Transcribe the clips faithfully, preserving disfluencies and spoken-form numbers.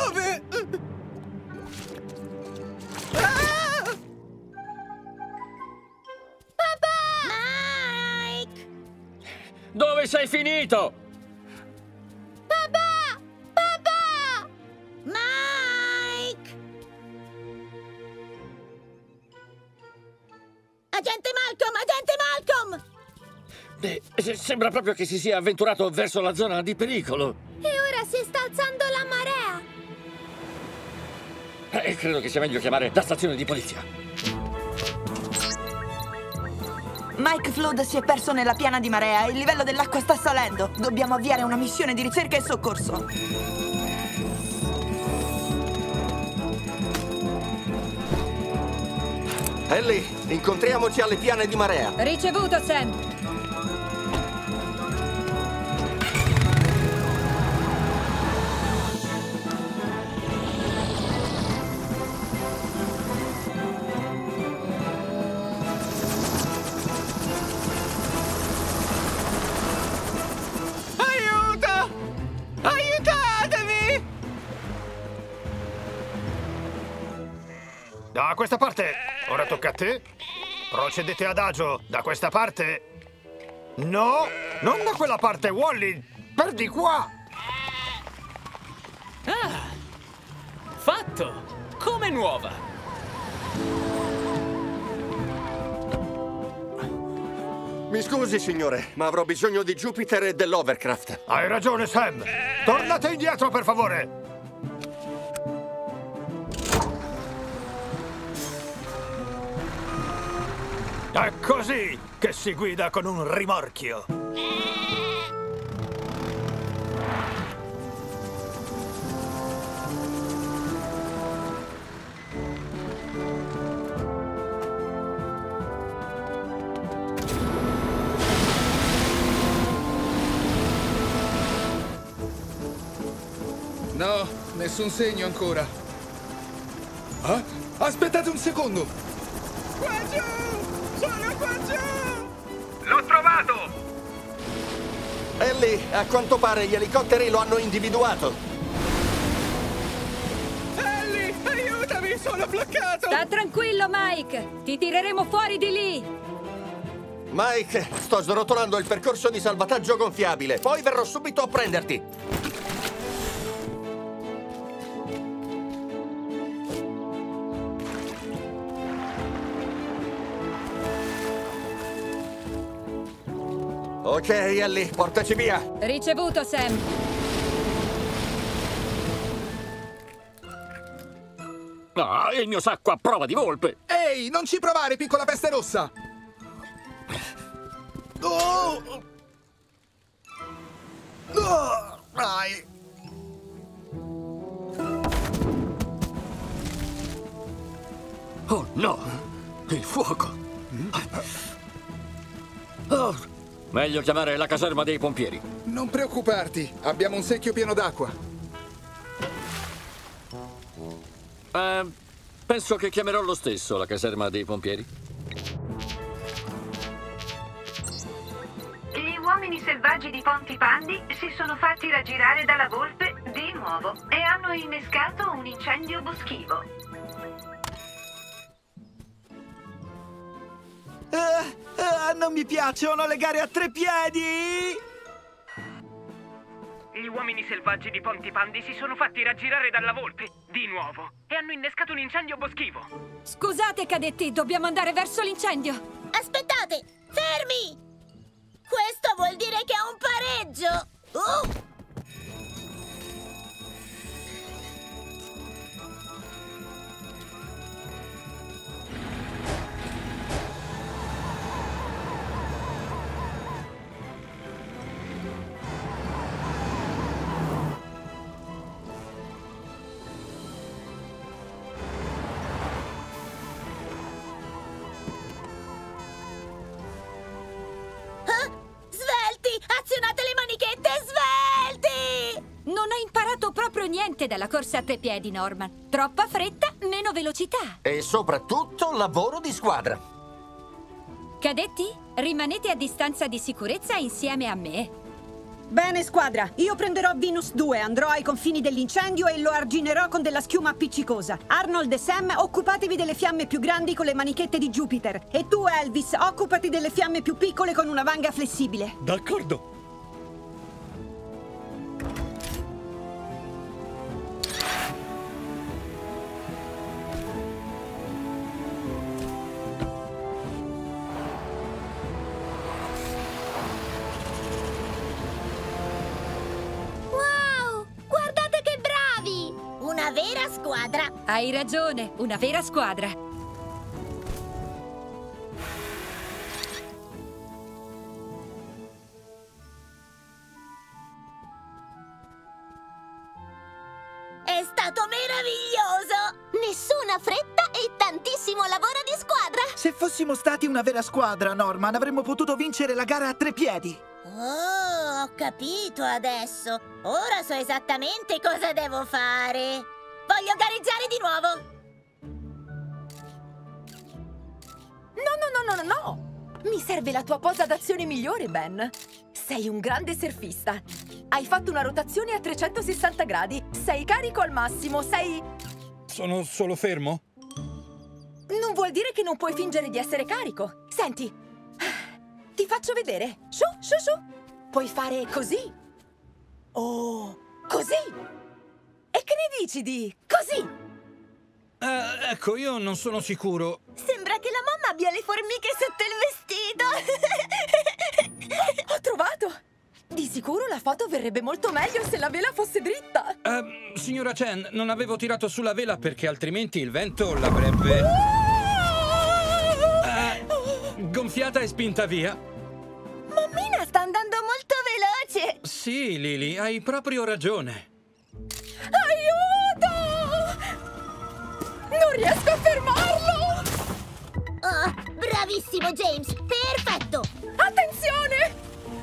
Dove? Ah! Papà! Mike! Dove sei finito? Papà! Papà! Mike! Agente Malcolm! Agente Malcolm! Beh, se- sembra proprio che si sia avventurato verso la zona di pericolo. E ora si sta alzando la marea! E credo che sia meglio chiamare la stazione di polizia. Mike Flood si è perso nella piana di marea e il livello dell'acqua sta salendo. Dobbiamo avviare una missione di ricerca e soccorso. Ellie, incontriamoci alle piane di marea. Ricevuto, Sam. Aiuto! Aiutatemi! Da questa parte. Ora tocca a te. Procedete adagio. Da questa parte. No, non da quella parte, Wally. Per di qua. Ah, fatto. Come nuova. Mi scusi, signore, ma avrò bisogno di Jupiter e dell'Overcraft. Hai ragione, Sam. Tornate indietro, per favore. È così che si guida con un rimorchio. No, nessun segno ancora. Ah? Aspettate un secondo! Qua giù! Sono qua giù! L'ho trovato! Ellie, a quanto pare gli elicotteri lo hanno individuato. Ellie, aiutami, sono bloccato! Sta tranquillo, Mike. Ti tireremo fuori di lì. Mike, sto srotolando il percorso di salvataggio gonfiabile. Poi verrò subito a prenderti. Ok, Ellie, portaci via. Ricevuto, Sam. Ah, il mio sacco a prova di volpe. Ehi, non ci provare, piccola peste rossa! Oh! Oh! Ai! Oh no, il fuoco. Oh, meglio chiamare la caserma dei pompieri. Non preoccuparti, abbiamo un secchio pieno d'acqua. Eh, penso che chiamerò lo stesso la caserma dei pompieri. Gli uomini selvaggi di Pontypandy si sono fatti raggirare dalla volpe di nuovo e hanno innescato un incendio boschivo. Uh, uh, non mi piacciono le gare a tre piedi! Gli uomini selvaggi di Pontypandy si sono fatti raggirare dalla volpe, di nuovo, e hanno innescato un incendio boschivo. Scusate, cadetti, dobbiamo andare verso l'incendio. Aspettate! Fermi! Questo vuol dire che è un pareggio! Uh! Azionate le manichette, svelti! Non hai imparato proprio niente dalla corsa a tre piedi, Norman. Troppa fretta, meno velocità. E soprattutto lavoro di squadra. Cadetti, rimanete a distanza di sicurezza insieme a me. Bene, squadra. Io prenderò Venus due, andrò ai confini dell'incendio e lo arginerò con della schiuma appiccicosa. Arnold e Sam, occupatevi delle fiamme più grandi con le manichette di Jupiter. E tu, Elvis, occupati delle fiamme più piccole con una vanga flessibile. D'accordo. Una vera squadra! Hai ragione, una vera squadra! È stato meraviglioso! Nessuna fretta e tantissimo lavoro di squadra! Se fossimo stati una vera squadra, Norman, avremmo potuto vincere la gara a tre piedi. Oh, ho capito adesso. Ora so esattamente cosa devo fare. Voglio gareggiare di nuovo. No, no, no, no, no! Mi serve la tua posa d'azione migliore, Ben. Sei un grande surfista. Hai fatto una rotazione a trecentosessanta gradi. Sei carico al massimo, sei... Sono solo fermo? Non vuol dire che non puoi fingere di essere carico. Senti, ti faccio vedere. Sciù, sciù, sciù. Puoi fare così. Oh, così. E che ne dici di così? Uh, ecco, io non sono sicuro. Sembra che la mamma abbia le formiche sotto il vestito. Ho trovato. Di sicuro la foto verrebbe molto meglio se la vela fosse dritta. Uh, signora Chen, non avevo tirato sulla vela perché altrimenti il vento l'avrebbe... Uh, gonfiata e spinta via. Mammina sta andando molto veloce. Sì, Lily, hai proprio ragione. Aiuto! Non riesco a fermarlo! Oh, bravissimo, James! Perfetto! Attenzione!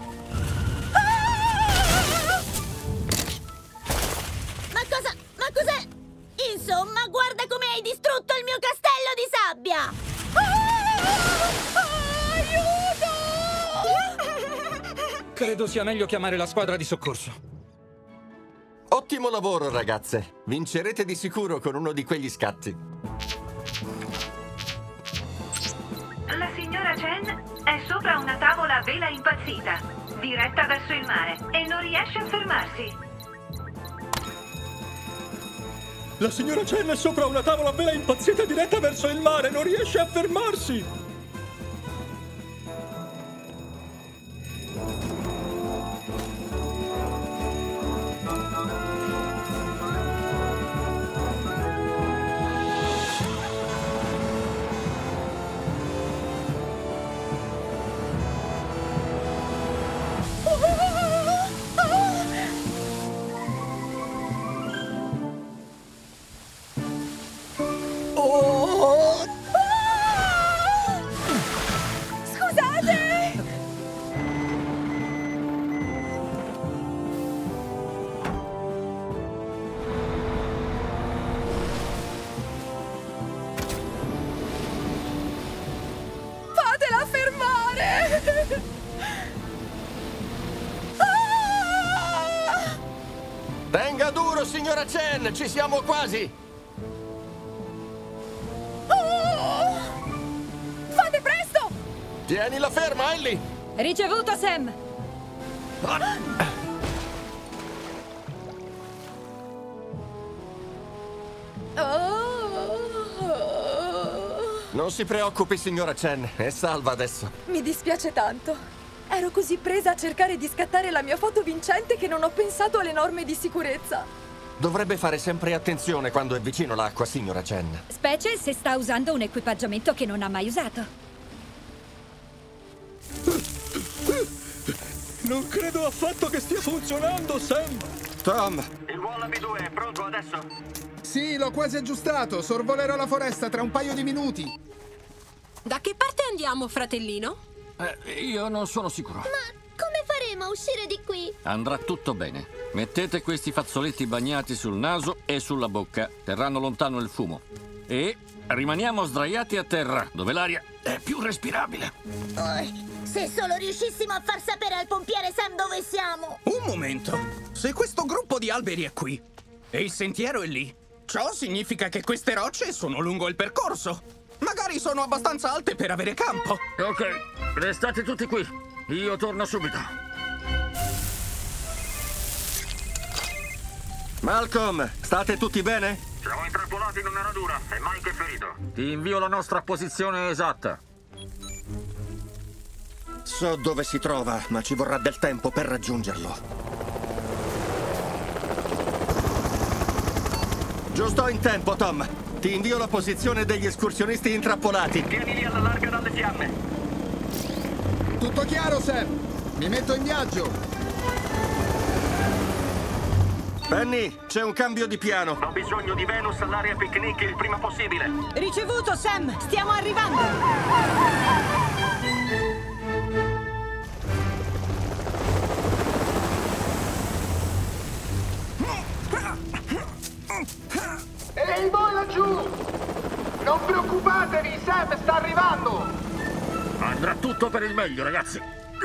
Ah! Ma cosa... ma cos'è? Insomma, guarda come hai distrutto il mio castello di sabbia! Ah! Aiuto! Credo sia meglio chiamare la squadra di soccorso. Ottimo lavoro, ragazze. Vincerete di sicuro con uno di quegli scatti. La signora Chen è sopra una tavola a vela impazzita, diretta verso il mare, e non riesce a fermarsi. La signora Chen è sopra una tavola a vela impazzita diretta verso il mare, non riesce a fermarsi! Tenga duro, signora Chen! Ci siamo quasi! Oh! Fate presto! Tienila ferma, Ellie! Ricevuto, Sam! Oh! Non si preoccupi, signora Chen. È salva adesso. Mi dispiace tanto. Ero così presa a cercare di scattare la mia foto vincente che non ho pensato alle norme di sicurezza. Dovrebbe fare sempre attenzione quando è vicino l'acqua, signora Chen. Specie se sta usando un equipaggiamento che non ha mai usato. Non credo affatto che stia funzionando, Sam! Tom! Il Wallaby due è pronto adesso? Sì, l'ho quasi aggiustato. Sorvolerò la foresta tra un paio di minuti. Da che parte andiamo, fratellino? Eh, io non sono sicuro. Ma come faremo a uscire di qui? Andrà tutto bene. Mettete questi fazzoletti bagnati sul naso e sulla bocca. Terranno lontano il fumo. E rimaniamo sdraiati a terra, dove l'aria è più respirabile. Oh, se solo riuscissimo a far sapere al pompiere Sam dove siamo. Un momento. Se questo gruppo di alberi è qui e il sentiero è lì, ciò significa che queste rocce sono lungo il percorso. Magari sono abbastanza alte per avere campo. Ok, restate tutti qui. Io torno subito. Malcolm, state tutti bene? Siamo intrappolati in una radura e Mike è ferito. Ti invio la nostra posizione esatta. So dove si trova, ma ci vorrà del tempo per raggiungerlo. Giusto in tempo, Tom. Ti invio la posizione degli escursionisti intrappolati. Tienili alla larga dalle fiamme. Tutto chiaro, Sam. Mi metto in viaggio. Penny, c'è un cambio di piano. Ho bisogno di Venus all'area picnic il prima possibile. Ricevuto, Sam. Stiamo arrivando. Ehi, voi laggiù! Non preoccupatevi, Sam sta arrivando! Andrà tutto per il meglio, ragazzi.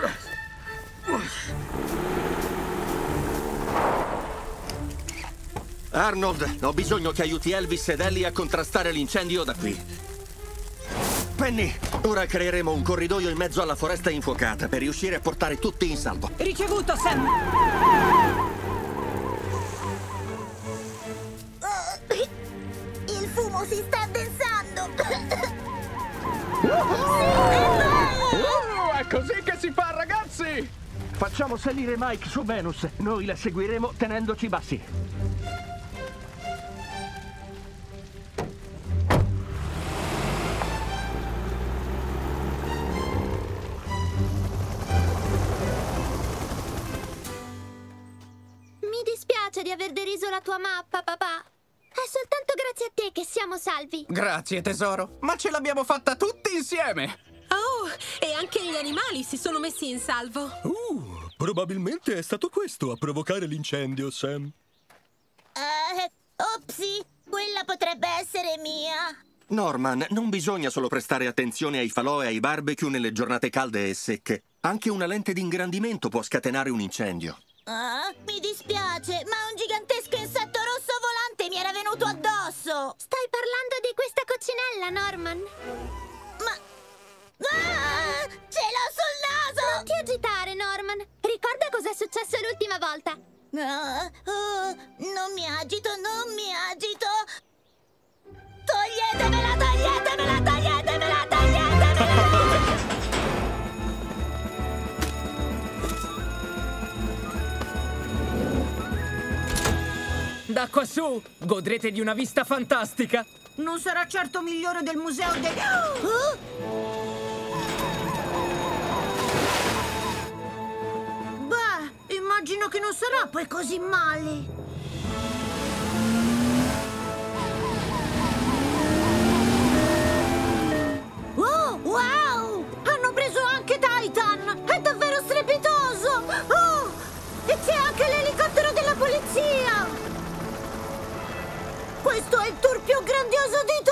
Arnold, ho bisogno che aiuti Elvis ed Ellie a contrastare l'incendio da qui. Penny, ora creeremo un corridoio in mezzo alla foresta infuocata per riuscire a portare tutti in salvo. Ricevuto, Sam. Il fumo si sta addensando. Uh, è così che si fa, ragazzi! Facciamo salire Mike su Venus. Noi la seguiremo tenendoci bassi. Mi dispiace di aver deriso la tua mappa, papà. È soltanto grazie a te che siamo salvi. Grazie, tesoro. Ma ce l'abbiamo fatta tutti insieme. Oh, e anche gli animali si sono messi in salvo. Uh, probabilmente è stato questo a provocare l'incendio, Sam. Eh, opsi, quella potrebbe essere mia. Norman, non bisogna solo prestare attenzione ai falò e ai barbecue nelle giornate calde e secche. Anche una lente di ingrandimento può scatenare un incendio. Ah, mi dispiace, ma un gigantesco insetto rosso volante mi era venuto addosso. Stai parlando di questa coccinella, Norman? Ma... Ah, ce l'ho sul naso! Non ti agitare, Norman. Ricorda cos'è successo l'ultima volta. Ah, oh, non mi agito, non mi agito. Toglietemela, toglietemela, toglietemela, toglietemela! Da quassù godrete di una vista fantastica. Non sarà certo migliore del museo dei... Oh? Beh, immagino che non sarà poi così male. Oh, wow! Hanno preso anche Titan! È davvero strepitoso! Oh! E c'è anche l'elicottero della polizia! Questo è il tour più grandioso di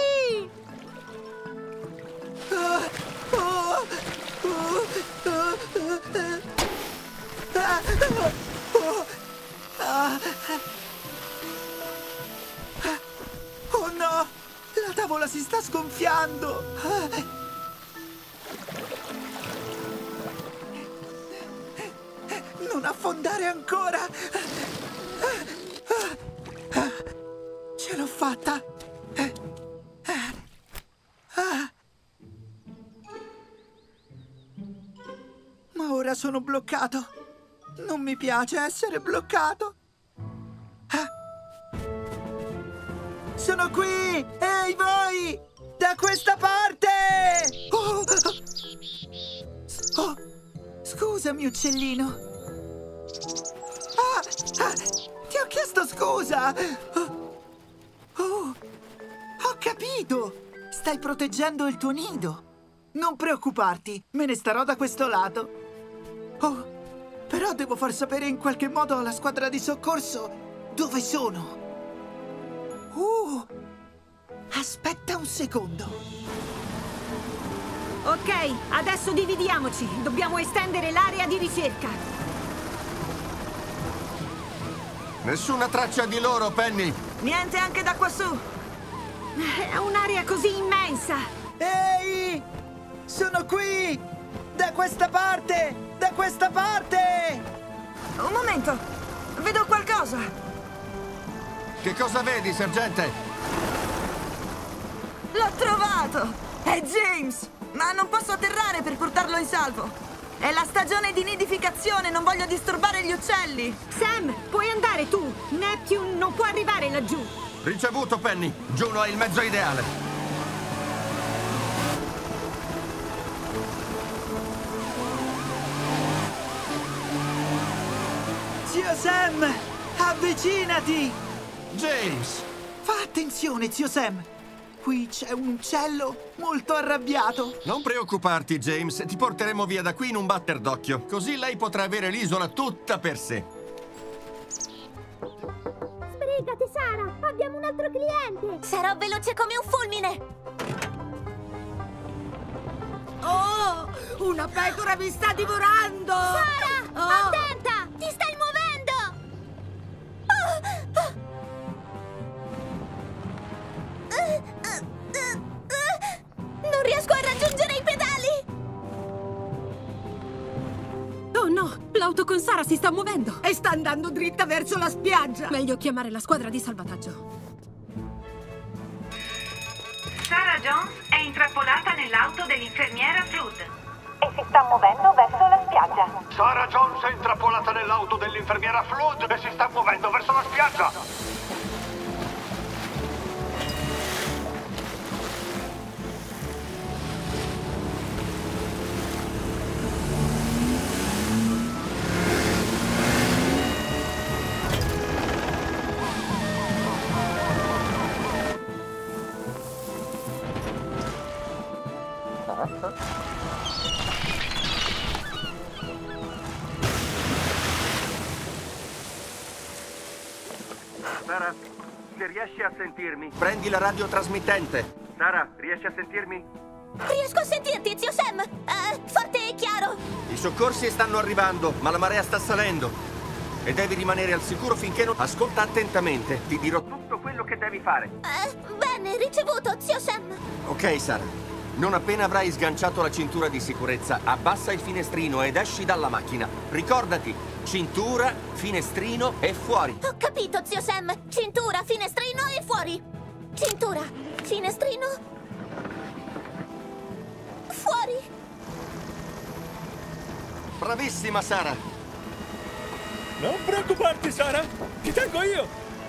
tutti! Uh, oh, uh, uh, uh, uh, uh, oh no! La tavola si sta sgonfiando! Non affondare ancora! Ce l'ho fatta! Ma ora sono bloccato! Non mi piace essere bloccato! Sono qui! Ehi voi! Da questa parte! Oh, oh, scusami, uccellino! Ah, ah, ti ho chiesto scusa! Oh, oh, ho capito! Stai proteggendo il tuo nido! Non preoccuparti, me ne starò da questo lato. Oh, però devo far sapere in qualche modo alla squadra di soccorso dove sono. Uh! Aspetta un secondo. Ok, adesso dividiamoci. Dobbiamo estendere l'area di ricerca. Nessuna traccia di loro, Penny. Niente anche da quassù. È un'area così immensa. Ehi! Sono qui! Da questa parte! Da questa parte! Un momento! Vedo qualcosa! Che cosa vedi, sergente? L'ho trovato! È James! Ma non posso atterrare per portarlo in salvo! È la stagione di nidificazione, non voglio disturbare gli uccelli! Sam, puoi andare tu! Neptune non può arrivare laggiù! Ricevuto, Penny! Juno è il mezzo ideale! Zio Sam! Avvicinati! James! Fa attenzione, zio Sam! Qui c'è un uccello molto arrabbiato. Non preoccuparti, James. Ti porteremo via da qui in un batter d'occhio. Così lei potrà avere l'isola tutta per sé. Sbrigati, Sara! Abbiamo un altro cliente! Sarò veloce come un fulmine! Oh! Una pecora mi sta divorando! Sara! Oh. Attenta! Ti stai muovendo! Oh. Oh. Uh, uh, uh, uh. Non riesco a raggiungere i pedali! Oh no! L'auto con Sara si sta muovendo! E sta andando dritta verso la spiaggia! Meglio chiamare la squadra di salvataggio. Sarah Jones è intrappolata nell'auto dell'infermiera Flood. E si sta muovendo verso la spiaggia. Sarah Jones è intrappolata nell'auto dell'infermiera Flood e si sta muovendo verso la spiaggia. Sara, se riesci a sentirmi... Prendi la radiotrasmittente. Sara, riesci a sentirmi? Riesco a sentirti, zio Sam! Uh, forte e chiaro! I soccorsi stanno arrivando, ma la marea sta salendo. E devi rimanere al sicuro finché non... Ascolta attentamente, ti dirò tutto quello che devi fare. Uh, bene, ricevuto, zio Sam! Ok, Sara. Non appena avrai sganciato la cintura di sicurezza, abbassa il finestrino ed esci dalla macchina. Ricordati, cintura, finestrino e fuori. Ho capito, zio Sam! Cintura, finestrino e fuori! Cintura, finestrino... fuori! Bravissima, Sara! Non preoccuparti, Sara! Ti tengo io!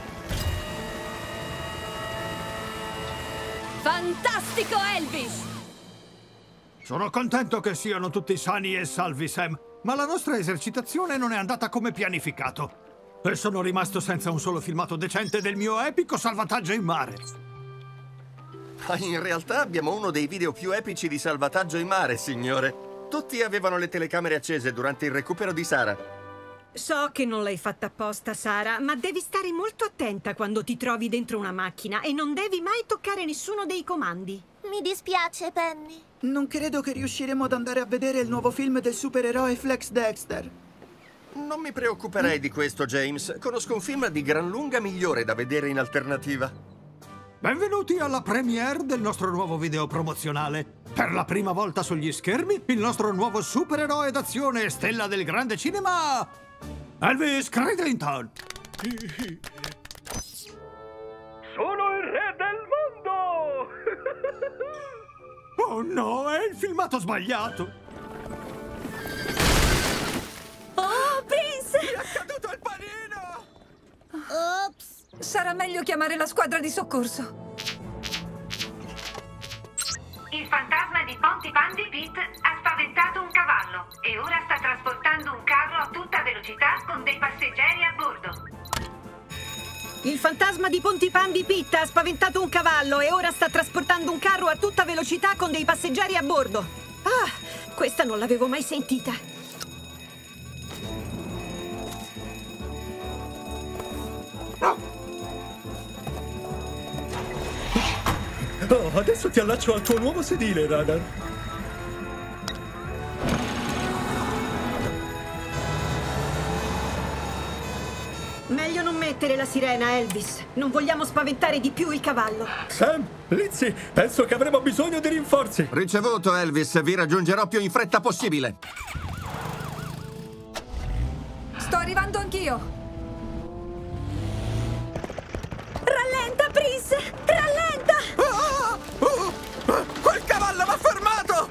Fantastico, Elvis! Sono contento che siano tutti sani e salvi, Sam, ma la nostra esercitazione non è andata come pianificato. E sono rimasto senza un solo filmato decente del mio epico salvataggio in mare. Ma in realtà abbiamo uno dei video più epici di salvataggio in mare, signore. Tutti avevano le telecamere accese durante il recupero di Sara. So che non l'hai fatta apposta, Sara, ma devi stare molto attenta quando ti trovi dentro una macchina e non devi mai toccare nessuno dei comandi. Mi dispiace, Penny. Non credo che riusciremo ad andare a vedere il nuovo film del supereroe Flex Dexter. Non mi preoccuperei di questo, James. Conosco un film di gran lunga migliore da vedere in alternativa. Benvenuti alla premiere del nostro nuovo video promozionale. Per la prima volta sugli schermi, il nostro nuovo supereroe d'azione, stella del grande cinema, Elvis Cridlington. Sono il re del mondo! Oh no, è il filmato sbagliato! Oh, Prince! Mi è caduto il panino! Ops! Sarà meglio chiamare la squadra di soccorso. Il fantasma di Pontypandy Pete ha spaventato un cavallo e ora sta trasportando un carro a tutta velocità con dei passeggeri a bordo. Il fantasma di Pontypandy Pete ha spaventato un cavallo e ora sta trasportando un carro a tutta velocità con dei passeggeri a bordo. Ah, questa non l'avevo mai sentita. Oh, adesso ti allaccio al tuo nuovo sedile, Radar. Meglio non mettere la sirena, Elvis. Non vogliamo spaventare di più il cavallo. Sam, Lizzie, penso che avremo bisogno di rinforzi. Ricevuto, Elvis. Vi raggiungerò più in fretta possibile. Sto arrivando anch'io. Rallenta, Prince! Rallenta! Ah! Oh! Ah! Quel cavallo m'ha fermato!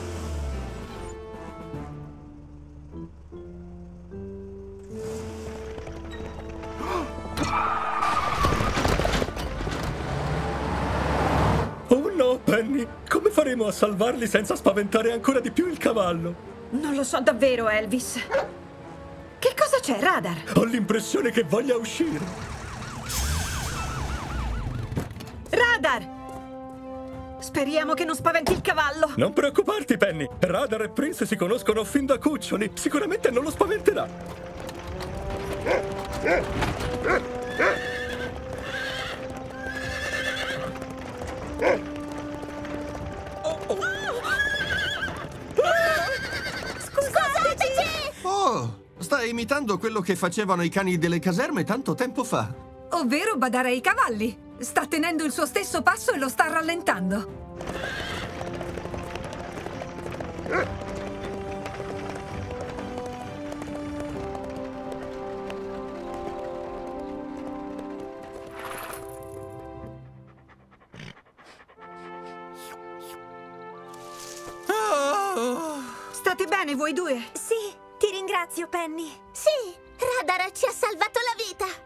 Oh no, Penny! Come faremo a salvarli senza spaventare ancora di più il cavallo? Non lo so davvero, Elvis. Che cosa c'è, Radar? Ho l'impressione che voglia uscire. Radar! Speriamo che non spaventi il cavallo. Non preoccuparti, Penny. Radar e Prince si conoscono fin da cuccioli. Sicuramente non lo spaventerà. Scusateci! Oh, stai imitando quello che facevano i cani delle caserme tanto tempo fa. Ovvero badare ai cavalli. Sta tenendo il suo stesso passo e lo sta rallentando. State bene voi due? Sì, ti ringrazio, Penny. Sì, Radar ci ha salvato la vita.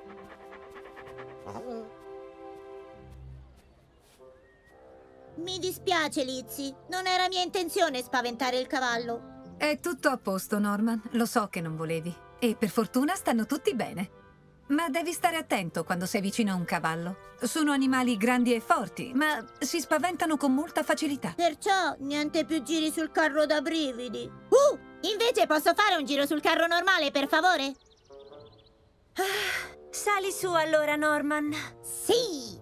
Mi dispiace, Lizzie. Non era mia intenzione spaventare il cavallo. È tutto a posto, Norman. Lo so che non volevi. E per fortuna stanno tutti bene. Ma devi stare attento quando sei vicino a un cavallo. Sono animali grandi e forti, ma si spaventano con molta facilità. Perciò niente più giri sul carro da brividi. Uh! Invece posso fare un giro sul carro normale, per favore? Ah, sali su allora, Norman. Sì!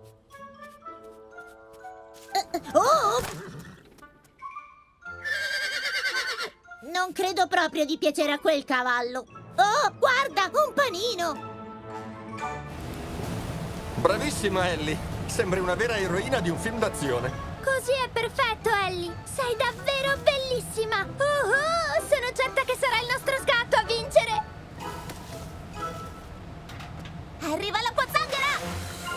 Uh, oh! Non credo proprio di piacere a quel cavallo. Oh, guarda, un panino! Bravissima, Ellie. Sembri una vera eroina di un film d'azione. Così è perfetto, Ellie. Sei davvero bellissima. Uh -huh, sono certa che sarà il nostro scatto a vincere. Arriva la pozzanghera!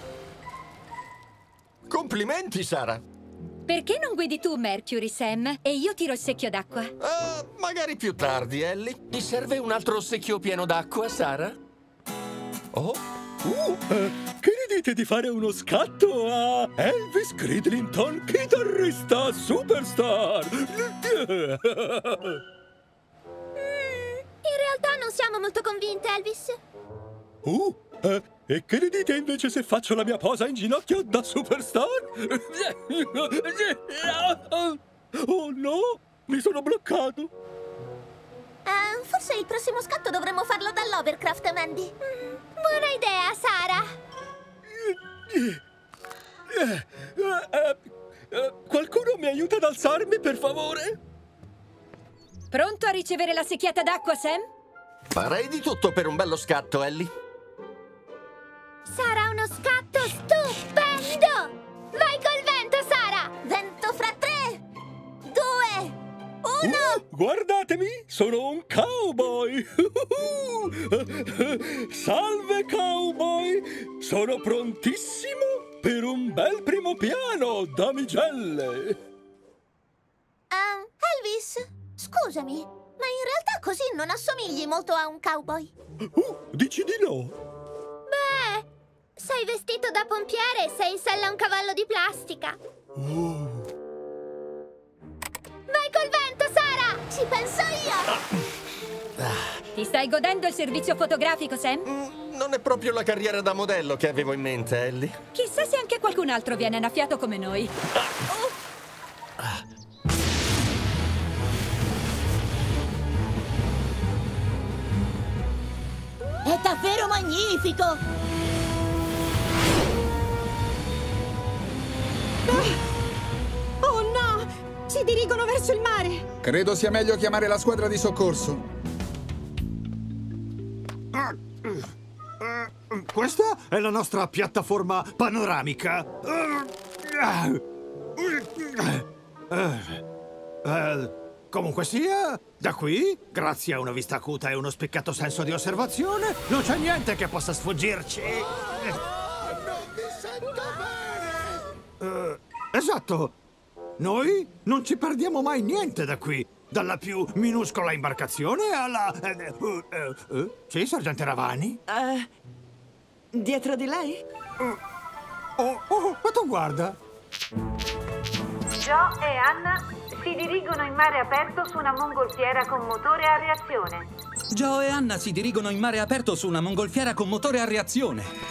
Complimenti, Sara. Perché non guidi tu, Mercury, Sam? E io tiro il secchio d'acqua. Uh, magari più tardi, Ellie. Ti serve un altro secchio pieno d'acqua, Sara? Oh? Uh, eh, che ne dite di fare uno scatto a Elvis Cridlington, chitarrista superstar? Mm, in realtà non siamo molto convinte, Elvis. Uh, eh, e che ne dite invece se faccio la mia posa in ginocchio da superstar? Oh no, mi sono bloccato. Uh, forse il prossimo scatto dovremmo farlo dall'Overcraft, Mandy. Mm, buona idea, Sara. Uh, uh, uh, qualcuno mi aiuta ad alzarmi, per favore? Pronto a ricevere la secchiata d'acqua, Sam? Farei di tutto per un bello scatto, Ellie. Sarà uno scatto stupendo! Vai col vento, Sara! Vento fra tre, due... Uno! Uh, guardatemi, sono un cowboy! Salve, cowboy! Sono prontissimo per un bel primo piano, damigelle! Uh, Elvis, scusami, ma in realtà così non assomigli molto a un cowboy. Uh, dici di no? Beh, sei vestito da pompiere e sei in sella a un cavallo di plastica. Oh. Vai col vento, Sara! Ci penso io! Ti stai godendo il servizio fotografico, Sam? Mm, non è proprio la carriera da modello che avevo in mente, Ellie. Chissà se anche qualcun altro viene annaffiato come noi. Oh. È davvero magnifico! dirigono verso il mare! Credo sia meglio chiamare la squadra di soccorso. Questa è la nostra piattaforma panoramica. Eh, comunque sia, da qui, grazie a una vista acuta e uno spiccato senso di osservazione, non c'è niente che possa sfuggirci. Eh, esatto. Noi non ci perdiamo mai niente da qui. Dalla più minuscola imbarcazione alla... Eh, uh, uh, uh, sì, sergente Ravani? Uh, dietro di lei? Uh, oh, oh, ma tu guarda. Joe e Anna si dirigono in mare aperto su una mongolfiera con motore a reazione. Joe e Anna si dirigono in mare aperto su una mongolfiera con motore a reazione.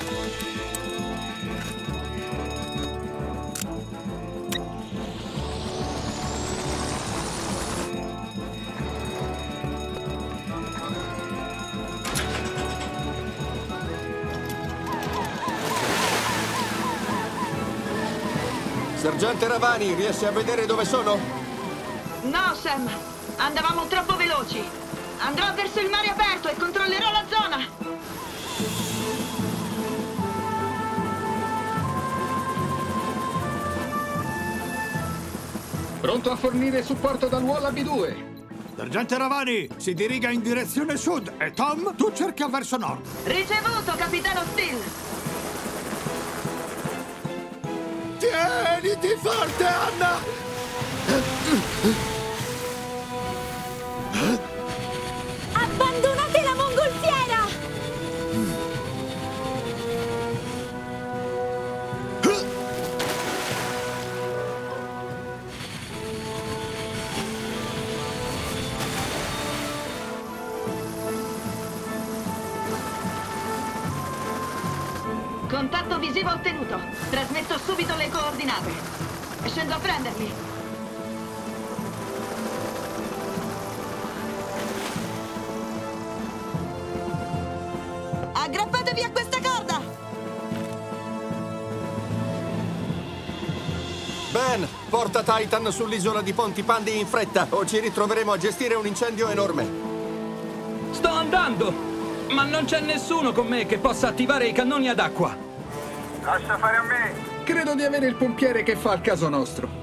Sergente Ravani, riesce a vedere dove sono? No, Sam. Andavamo troppo veloci. Andrò verso il mare aperto e controllerò la zona. Pronto a fornire supporto dal Wallaby due. Sergente Ravani, si diriga in direzione sud e Tom, tu cerca verso nord. Ricevuto, capitano Steele. Tieniti forte, Anna! Abbandonate la mongolfiera! Contatto visivo ottenuto. Trasmetto subito le coordinate. Scendo a prenderli. Aggrappatevi a questa corda! Ben, porta Titan sull'isola di Pontipandi in fretta o ci ritroveremo a gestire un incendio enorme. Sto andando! Ma non c'è nessuno con me che possa attivare i cannoni ad acqua. Lascia fare a me. Credo di avere il pompiere che fa il caso nostro.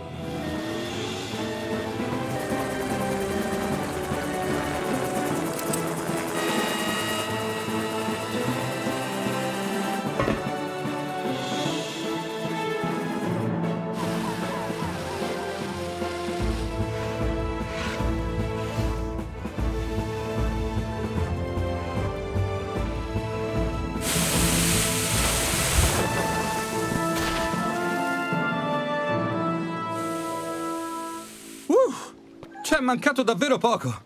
C'è mancato davvero poco.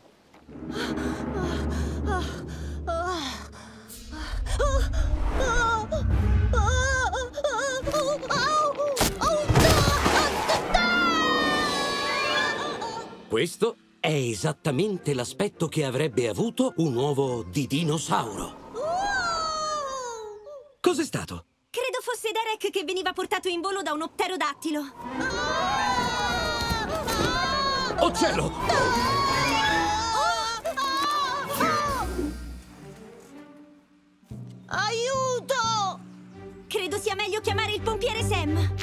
Questo è esattamente l'aspetto che avrebbe avuto un uovo di dinosauro. Cos'è stato? Credo fosse Derek che veniva portato in volo da un pterodattilo. Oh cielo! Aiuto! Credo sia meglio chiamare il pompiere Sam.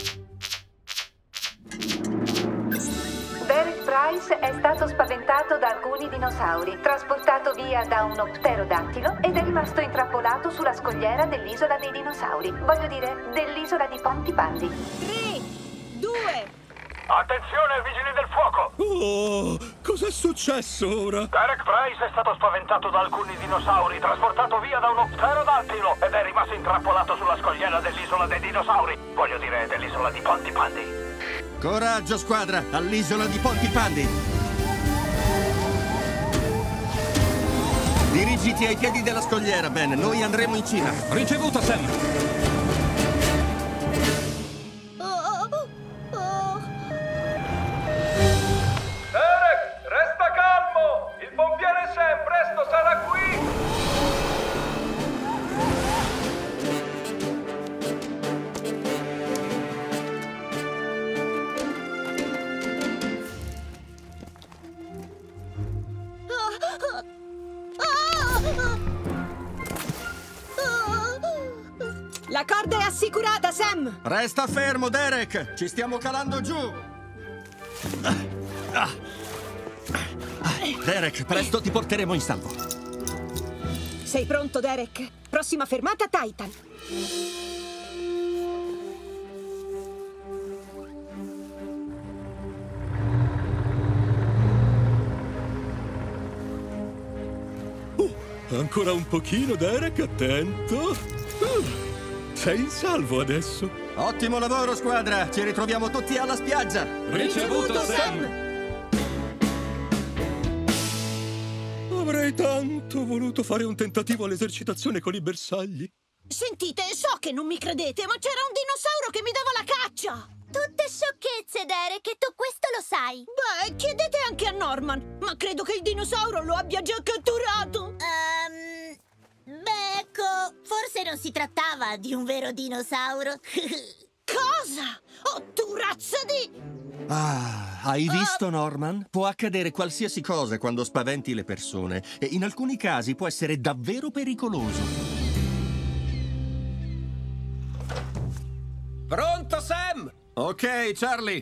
Derek Price è stato spaventato da alcuni dinosauri, trasportato via da uno pterodattilo ed è rimasto intrappolato sulla scogliera dell'isola dei dinosauri. Voglio dire, dell'isola di Pontipandi. Tre, due... Attenzione, vigili del fuoco! Oh, cos'è successo ora? Derek Price è stato spaventato da alcuni dinosauri, trasportato via da uno pterodattilo ed è rimasto intrappolato sulla scogliera dell'isola dei dinosauri. Voglio dire, dell'isola di Pontipandi. Coraggio, squadra, all'isola di Pontipandi. Dirigiti ai piedi della scogliera, Ben. Noi andremo in cima. Ricevuto, Sam. assicurata, Sam! Resta fermo, Derek! Ci stiamo calando giù! Derek, presto ti porteremo in salvo. Sei pronto, Derek? Prossima fermata, Titan. Ancora un pochino, Derek, attento. Uh, sei in salvo adesso. Ottimo lavoro, squadra. Ci ritroviamo tutti alla spiaggia. Ricevuto, Sam. Avrei tanto voluto fare un tentativo all'esercitazione con i bersagli. Sentite, so che non mi credete, ma c'era un dinosauro che mi dava la caccia! Tutte sciocchezze, Derek, e tu questo lo sai. Beh, chiedete anche a Norman, ma credo che il dinosauro lo abbia già catturato. Um, beh, ecco, forse non si trattava di un vero dinosauro. Cosa? Oh, tu razza di... Ah, hai visto, Norman? Può accadere qualsiasi cosa quando spaventi le persone e in alcuni casi può essere davvero pericoloso. Pronto, Sam? Ok, Charlie.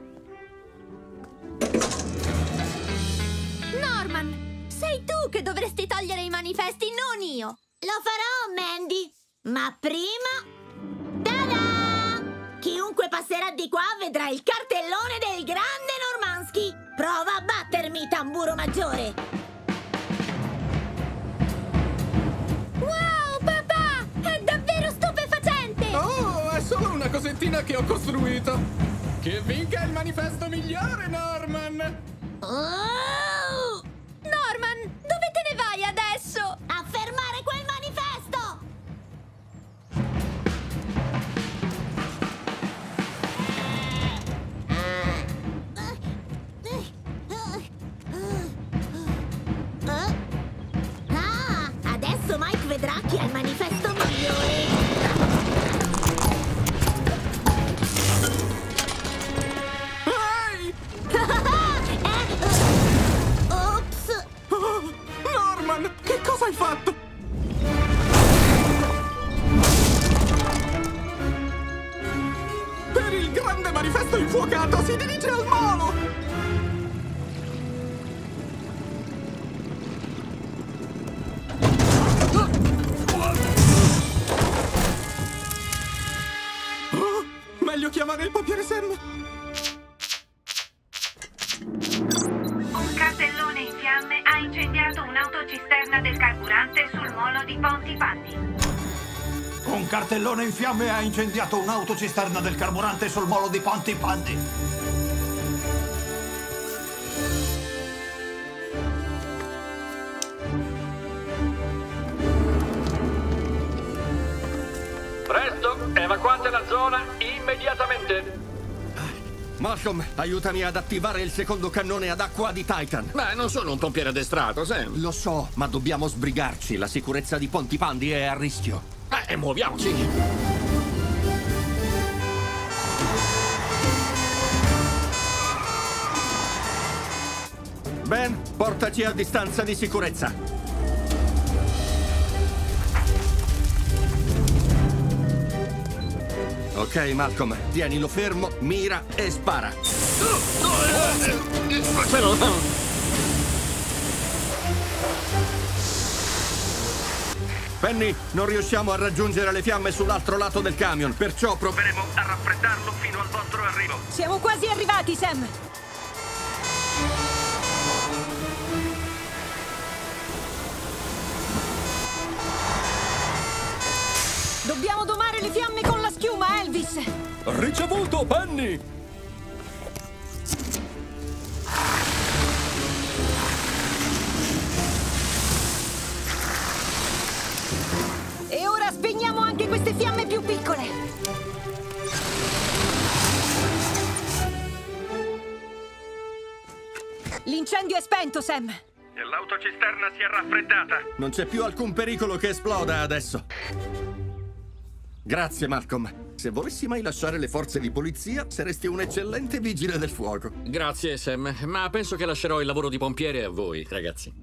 Norman, sei tu che dovresti togliere i manifesti, non io. Lo farò, Mandy. Ma prima... Ta-da! Chiunque passerà di qua vedrà il cartellone del grande Normanski. Prova a battermi, tamburo maggiore. Wow, papà! È davvero stupefacente! Oh, è solo una cosettina che ho costruito. Che vinca il manifesto migliore, Norman! Oh! Norman, dove te ne vai adesso? A fermare quel manifesto! Ah, adesso Mike vedrà chi ha il manifesto migliore. Ops! Oh, Norman, che cosa hai fatto? Per il grande manifesto infuocato si dirige al molo! Oh, meglio chiamare il pompiere Sam! Un cartellone in fiamme ha incendiato un'autocisterna del carburante sul molo di Pontypandy. Un cartellone in fiamme ha incendiato un'autocisterna del carburante sul molo di Pontypandy. Presto, evacuate la zona immediatamente. Malcolm, aiutami ad attivare il secondo cannone ad acqua di Titan. Beh, non sono un pompiere addestrato, Sam. Lo so, ma dobbiamo sbrigarci. La sicurezza di Pontypandy è a rischio. Eh, muoviamoci. Ben, portaci a distanza di sicurezza. Ok, Malcolm, tienilo fermo, mira e spara. Penny, non riusciamo a raggiungere le fiamme sull'altro lato del camion, perciò proveremo a raffreddarlo fino al vostro arrivo. Siamo quasi arrivati, Sam. Dobbiamo domare le fiamme con la schiuma, Elvis. Ricevuto, Penny! E ora spegniamo anche queste fiamme più piccole. L'incendio è spento, Sam. E l'autocisterna si è raffreddata. Non c'è più alcun pericolo che esploda adesso. Grazie, Malcolm. Se volessi mai lasciare le forze di polizia, saresti un eccellente vigile del fuoco. Grazie, Sam, ma penso che lascerò il lavoro di pompiere a voi, ragazzi.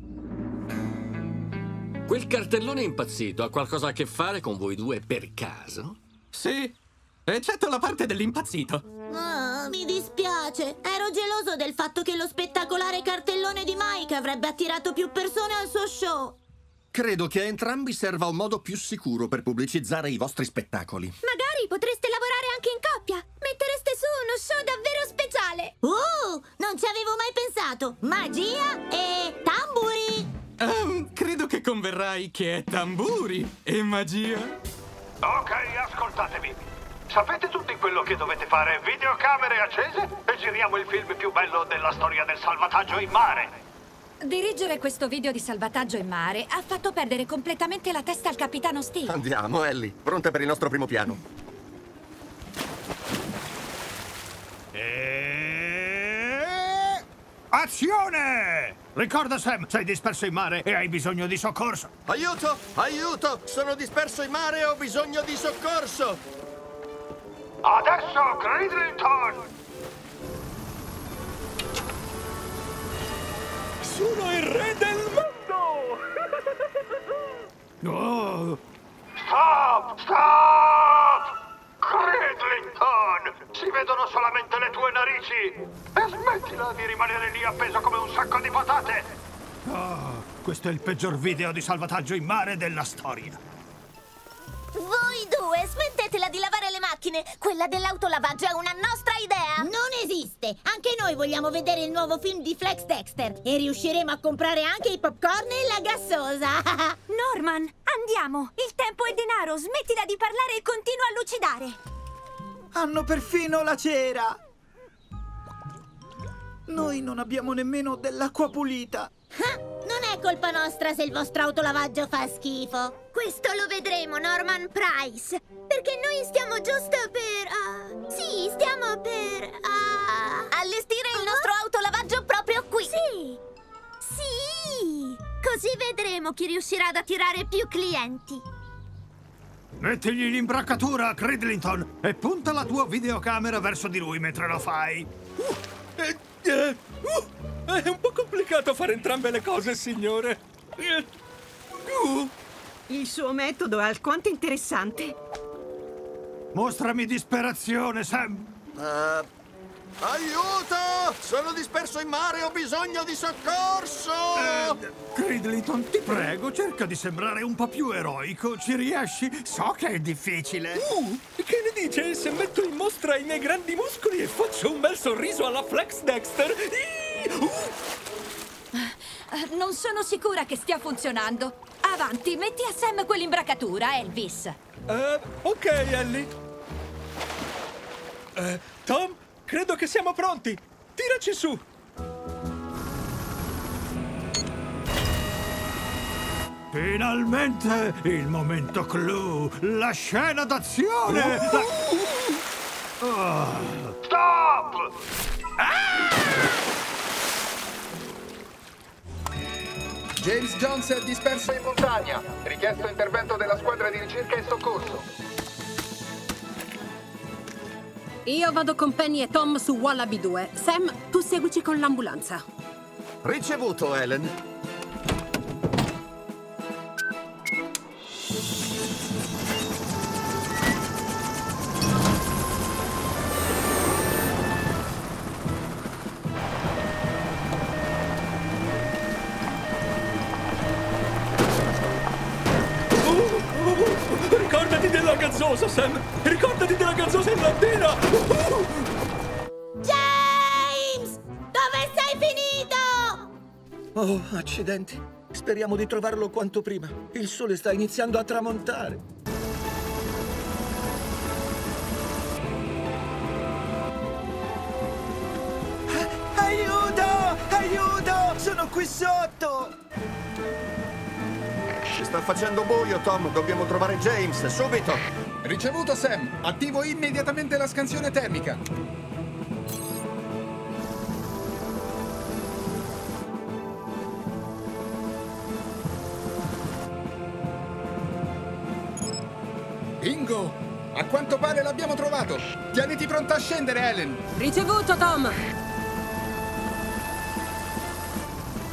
Quel cartellone impazzito ha qualcosa a che fare con voi due per caso? Sì, eccetto la parte dell'impazzito. Ah, mi dispiace. Ero geloso del fatto che lo spettacolare cartellone di Mike avrebbe attirato più persone al suo show. Credo che a entrambi serva un modo più sicuro per pubblicizzare i vostri spettacoli. Magari potreste lavorare anche in coppia. Mettereste su uno show davvero speciale. Uh, non ci avevo mai pensato. Magia e tamburi. Um, credo che converrai che è tamburi e magia. Ok, ascoltatevi. Sapete tutti quello che dovete fare? Videocamere accese e giriamo il film più bello della storia del salvataggio in mare. Dirigere questo video di salvataggio in mare ha fatto perdere completamente la testa al capitano Steve. Andiamo, Ellie. Pronta per il nostro primo piano. E... azione! Ricorda, Sam, sei disperso in mare e hai bisogno di soccorso. Aiuto! Aiuto! Sono disperso in mare e ho bisogno di soccorso! Adesso, Cridlington! Sono il re del mondo! Oh. Stop! Stop! Cridlington! Si vedono solamente le tue narici! E smettila di rimanere lì appeso come un sacco di patate! Oh, questo è il peggior video di salvataggio in mare della storia. Voi due, smettetela di lavare le macchine. Quella dell'autolavaggio è una nostra idea. Non esiste. Anche noi vogliamo vedere il nuovo film di Flex Dexter. E riusciremo a comprare anche i popcorn e la gassosa. Norman, andiamo. Il tempo è denaro. Smettila di parlare e continua a lucidare. Hanno perfino la cera. Noi non abbiamo nemmeno dell'acqua pulita. Ah, non è colpa nostra se il vostro autolavaggio fa schifo. Questo lo vedremo, Norman Price. Perché noi stiamo giusto per... Uh, sì, stiamo per... Uh, allestire il uh-huh. nostro autolavaggio proprio qui. Sì. Sì. Così vedremo chi riuscirà ad attirare più clienti. Mettigli l'imbraccatura, Cridlington, e punta la tua videocamera verso di lui mentre lo fai. Uh, eh, eh, uh, è un po' complicato fare entrambe le cose, signore. Uh, uh. Il suo metodo è alquanto interessante. Mostrami disperazione, Sam. Uh, aiuto! Sono disperso in mare e ho bisogno di soccorso! Eh, Cridlington, ti prego, cerca di sembrare un po' più eroico. Ci riesci? So che è difficile. Uh, che ne dice se metto in mostra i miei grandi muscoli e faccio un bel sorriso alla Flex Dexter? Uh. Non sono sicura che stia funzionando. Avanti, metti a Sam quell'imbracatura, Elvis. Uh, ok, Ellie. Uh, Tom, credo che siamo pronti. Tiraci su. Finalmente il momento clou, la scena d'azione. Uh. La... Oh. Stop! Ah! James Jones è disperso in montagna. Richiesto intervento della squadra di ricerca e soccorso. Io vado con Penny e Tom su Wallaby due. Sam, tu seguici con l'ambulanza. Ricevuto, Helen. Ricordati della gazzosa, Sam! Ricordati della gazzosa in lattina! James! Dove sei finito? Oh, accidenti. Speriamo di trovarlo quanto prima. Il sole sta iniziando a tramontare. Ah, aiuto! Aiuto! Sono qui sotto! Si sta facendo buio, Tom. Dobbiamo trovare James, subito. Ricevuto, Sam. Attivo immediatamente la scansione termica. Bingo! A quanto pare l'abbiamo trovato. Tieniti pronta a scendere, Helen. Ricevuto, Tom.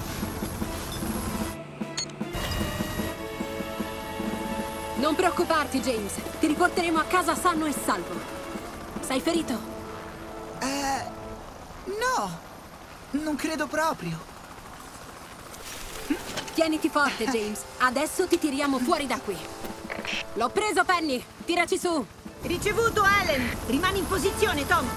Non preoccuparti, Preoccupati, James. Ti riporteremo a casa sano e salvo. Sei ferito? Eh... no. Non credo proprio. Tieniti forte, James. Adesso ti tiriamo fuori da qui. L'ho preso, Penny. Tiraci su. Ricevuto, Ellen. Rimani in posizione, Tom.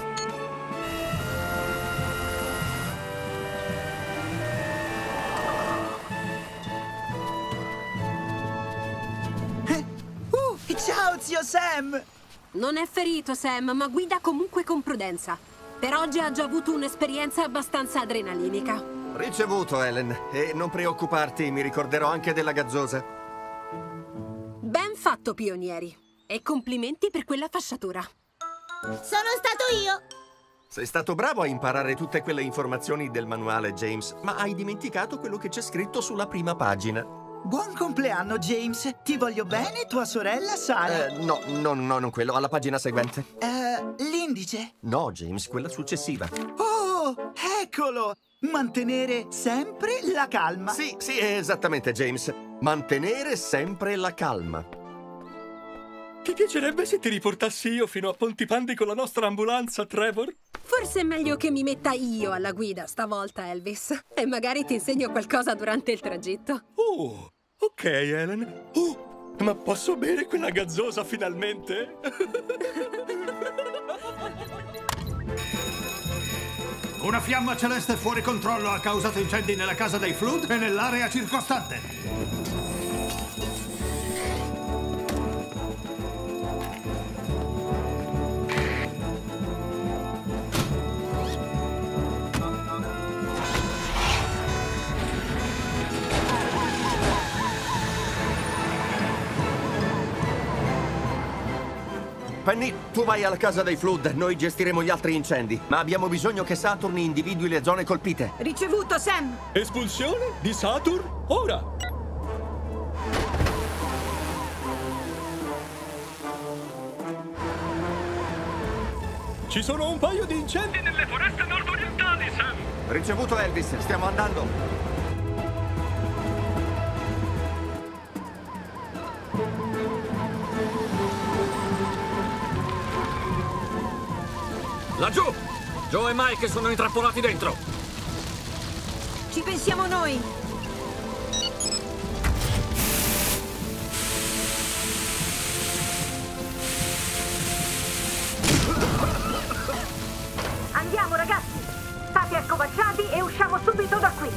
Uh, ciao, zio Sam. Non è ferito, Sam, ma guida comunque con prudenza. Per oggi ha già avuto un'esperienza abbastanza adrenalinica. Ricevuto, Ellen. E non preoccuparti, mi ricorderò anche della gazzosa. Ben fatto, pionieri. E complimenti per quella fasciatura. Sono stato io. Sei stato bravo a imparare tutte quelle informazioni del manuale, James, ma hai dimenticato quello che c'è scritto sulla prima pagina. Buon compleanno, James. Ti voglio bene, tua sorella Sara. Eh, no, no, no, non quello. Alla pagina seguente. Eh, l'indice? No, James, quella successiva. Oh, eccolo! Mantenere sempre la calma. Sì, sì, esattamente, James. Mantenere sempre la calma. Ti piacerebbe se ti riportassi io fino a Pontipandi con la nostra ambulanza, Trevor? Forse è meglio che mi metta io alla guida stavolta, Elvis. E magari ti insegno qualcosa durante il tragitto. Oh, ok, Ellen. Oh, ma posso bere quella gazzosa finalmente? Una fiamma celeste fuori controllo ha causato incendi nella casa dei Flood e nell'area circostante. Penny, tu vai alla casa dei Flood, noi gestiremo gli altri incendi. Ma abbiamo bisogno che Saturn individui le zone colpite. Ricevuto, Sam. Espulsione di Saturn, ora! Ci sono un paio di incendi nelle foreste nord-orientali, Sam! Ricevuto, Elvis, stiamo andando. Laggiù! Joe e Mike sono intrappolati dentro! Ci pensiamo noi! Andiamo, ragazzi! State accovacciati e usciamo subito da qui!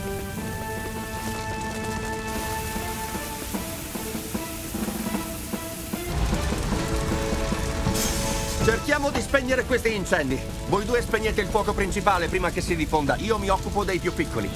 Cerchiamo di spegnere questi incendi. Voi due spegnete il fuoco principale prima che si diffonda. Io mi occupo dei più piccoli.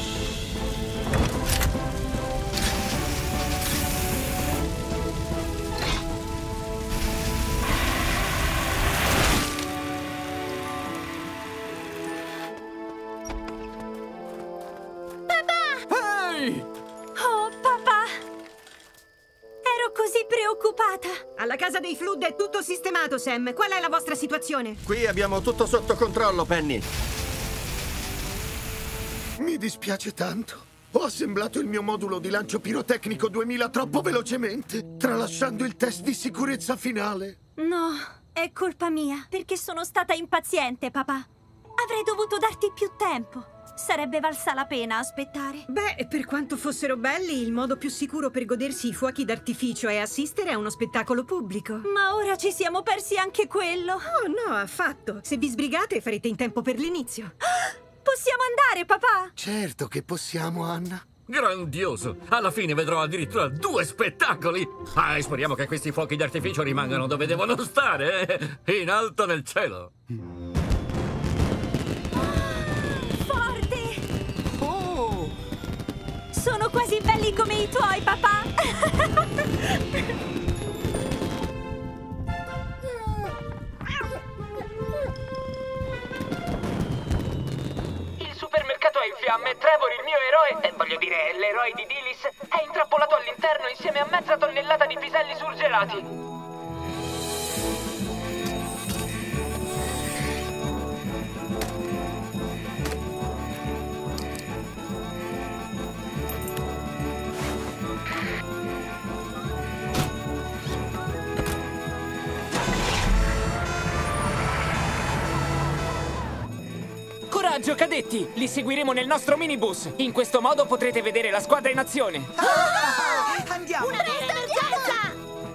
Papà! Ehi! Oh, papà! Ero così preoccupata. Alla casa dei Flood è tutto sistemato, Sam. Qual è la vostra situazione? Qui abbiamo tutto sotto controllo, Penny. Mi dispiace tanto. Ho assemblato il mio modulo di lancio pirotecnico duemila troppo velocemente, tralasciando il test di sicurezza finale. No, è colpa mia, perché sono stata impaziente, papà. Avrei dovuto darti più tempo. Sarebbe valsa la pena aspettare. Beh, per quanto fossero belli, il modo più sicuro per godersi i fuochi d'artificio è assistere a uno spettacolo pubblico. Ma ora ci siamo persi anche quello. Oh, no, affatto. Se vi sbrigate, farete in tempo per l'inizio. Possiamo andare, papà? Certo che possiamo, Anna. Grandioso! Alla fine vedrò addirittura due spettacoli! Ah, e speriamo che questi fuochi d'artificio rimangano dove devono stare, eh? In alto nel cielo! Forte! Oh! Sono quasi belli come i tuoi, papà! Il supermercato è in fiamme. Trevor, il mio eroe, e voglio dire, l'eroe di Dillis, è intrappolato all'interno insieme a mezza tonnellata di piselli surgelati. Coraggio, cadetti! Li seguiremo nel nostro minibus. In questo modo potrete vedere la squadra in azione. Ah! Andiamo! Una vera emergenza!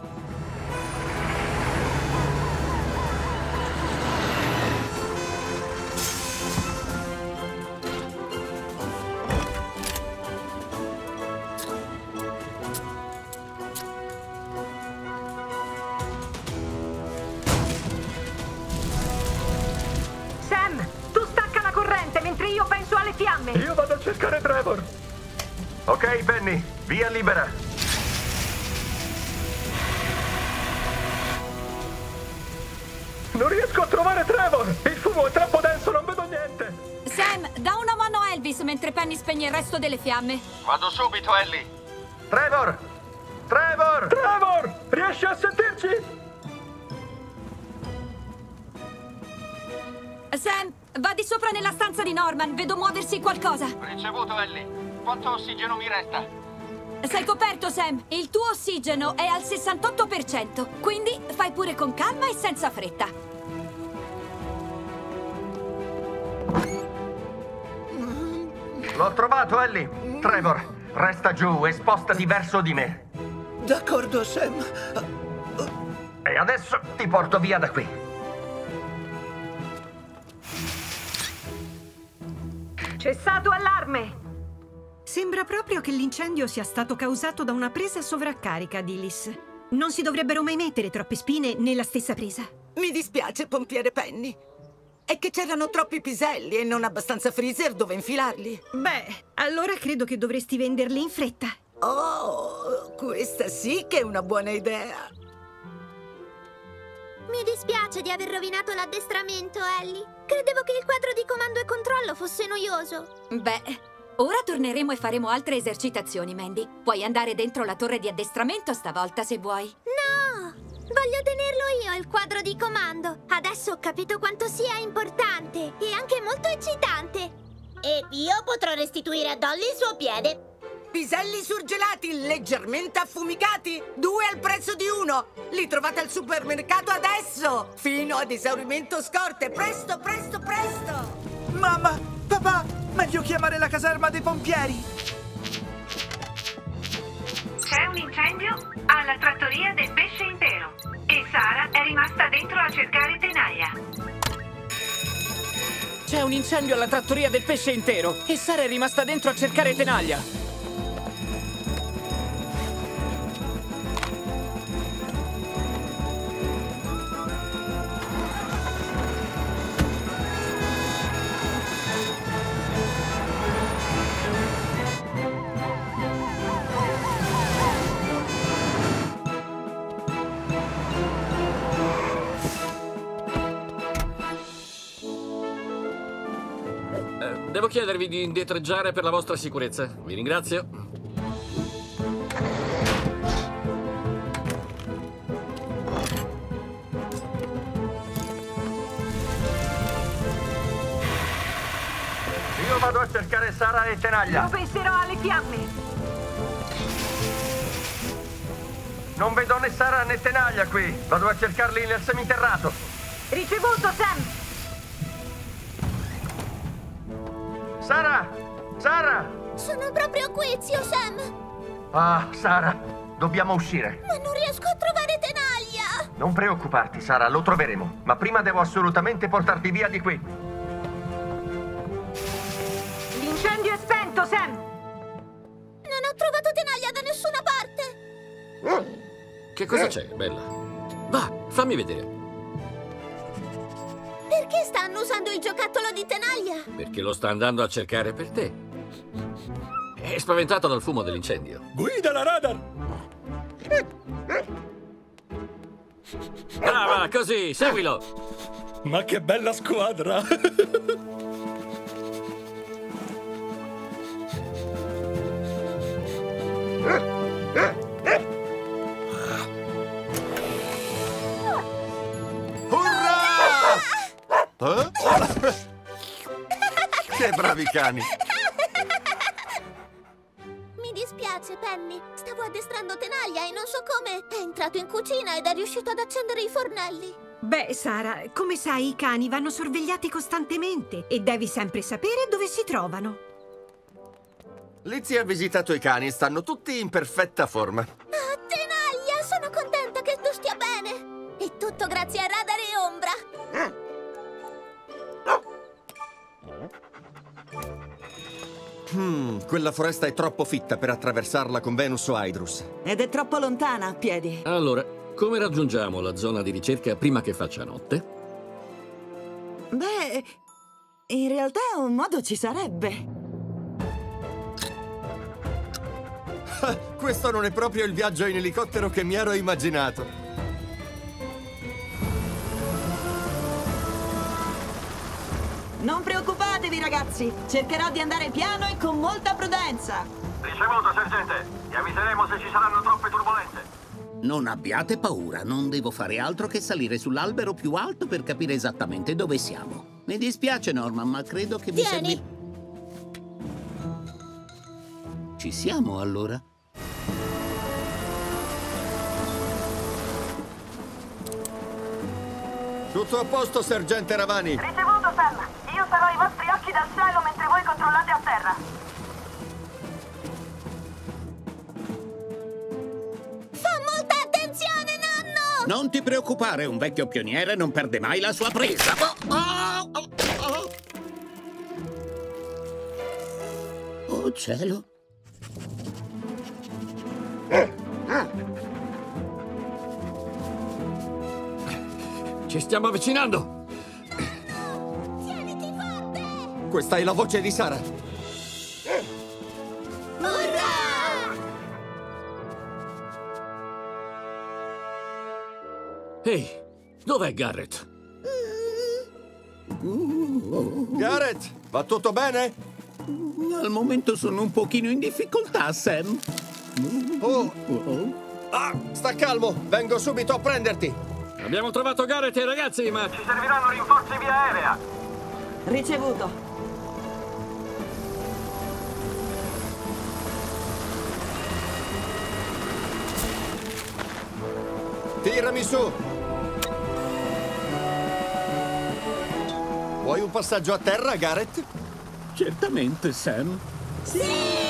Sam, tu stacca la corrente mentre io penso alle fiamme. Io vado a cercare Trevor. Ok, Penny, via libera. Non riesco a trovare Trevor. Il fumo è troppo denso, non vedo niente. Sam, dà una mano a Elvis mentre Penny spegne il resto delle fiamme. Vado subito, Ellie. Trevor! Trevor! Trevor! Riesci a sentirci? Sam, va di sopra nella stanza di Norman. Vedo muoversi qualcosa. Ricevuto, Ellie. Quanto ossigeno mi resta? Sei coperto, Sam. Il tuo ossigeno è al sessantotto per cento. Quindi fai pure con calma e senza fretta. L'ho trovato, Ellie. Trevor, resta giù e spostati verso di me. D'accordo, Sam. E adesso ti porto via da qui. Cessato allarme. Sembra proprio che l'incendio sia stato causato da una presa sovraccarica, Dillis. Non si dovrebbero mai mettere troppe spine nella stessa presa. Mi dispiace, pompiere Penny. È che c'erano troppi piselli e non abbastanza freezer dove infilarli. Beh, allora credo che dovresti venderli in fretta. Oh, questa sì che è una buona idea. Mi dispiace di aver rovinato l'addestramento, Ellie. Credevo che il quadro di comando e controllo fosse noioso. Beh, ora torneremo e faremo altre esercitazioni, Mandy. Puoi andare dentro la torre di addestramento stavolta se vuoi. No! Voglio tenerlo io il quadro di comando. Adesso ho capito quanto sia importante e anche molto eccitante. E io potrò restituire a Dolly il suo piede. Piselli surgelati, leggermente affumicati, due al prezzo di uno. Li trovate al supermercato adesso, fino ad esaurimento scorte. Presto, presto, presto. Mamma, papà, meglio chiamare la caserma dei pompieri. C'è un incendio alla trattoria del pesce intero e Sara è rimasta dentro a cercare Tenaglia. C'è un incendio alla trattoria del pesce intero e Sara è rimasta dentro a cercare Tenaglia. Devo chiedervi di indietreggiare per la vostra sicurezza. Vi ringrazio. Io vado a cercare Sara e Tenaglia. Io penserò alle fiamme. Non vedo né Sara né Tenaglia qui. Vado a cercarli nel seminterrato. Ricevuto, Sam. Sara! Sara! Sono proprio qui, zio Sam. Ah, Sara, dobbiamo uscire. Ma non riesco a trovare Tenaglia. Non preoccuparti, Sara, lo troveremo. Ma prima devo assolutamente portarti via di qui. L'incendio è spento, Sam. Non ho trovato Tenaglia da nessuna parte. Che cosa c'è, bella? Va, fammi vedere. Perché stanno usando il giocattolo di Tenaglia? Perché lo sta andando a cercare per te. È spaventato dal fumo dell'incendio. Guida la radar! Brava, così, seguilo! Ma che bella squadra! Eh? Che bravi cani! Mi dispiace, Penny. Stavo addestrando Tenaglia e non so come è entrato in cucina ed è riuscito ad accendere i fornelli. Beh, Sara, come sai, i cani vanno sorvegliati costantemente e devi sempre sapere dove si trovano. Lizzie ha visitato i cani, stanno tutti in perfetta forma. Ah, tenaglia, sono contenta che tu stia bene. E tutto grazie a Radar e Ombra. Hmm, quella foresta è troppo fitta per attraversarla con Venus o Hydrus. Ed è troppo lontana, a piedi. Allora, come raggiungiamo la zona di ricerca prima che faccia notte? Beh, in realtà un modo ci sarebbe. Questo non è proprio il viaggio in elicottero che mi ero immaginato. Non preoccupatevi, ragazzi. Cercherò di andare piano e con molta prudenza. Ricevuto, sergente. Ti avviseremo se ci saranno troppe turbolenze. Non abbiate paura, non devo fare altro che salire sull'albero più alto per capire esattamente dove siamo. Mi dispiace, Norman, ma credo che mi Tieni. servirà. Ci siamo, allora? Tutto a posto, sergente Ravani. Ricevuto, Sam. Io sarò i vostri occhi dal cielo mentre voi controllate a terra. Fa molta attenzione, nonno! Non ti preoccupare, un vecchio pioniere non perde mai la sua presa. Oh, oh, oh. Oh, cielo. Ci stiamo avvicinando! Tieniti forte! Questa è la voce di Sara. Urrà! Ehi, dov'è Garrett? Garrett, va tutto bene? Al momento sono un pochino in difficoltà, Sam. Oh! Ah, sta calmo, vengo subito a prenderti. Abbiamo trovato Garrett e i ragazzi, ma... Ci serviranno rinforzi via aerea. Ricevuto. Tirami su. Vuoi un passaggio a terra, Garrett? Certamente, Sam. Sì!